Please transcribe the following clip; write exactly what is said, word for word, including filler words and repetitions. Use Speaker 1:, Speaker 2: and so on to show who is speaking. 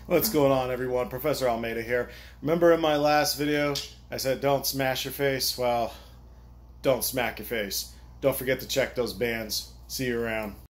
Speaker 1: What's going on, everyone? Professor Almeida here. Remember in my last video I said don't smash your face? Well, don't smack your face. Don't forget to check those bands. See you around.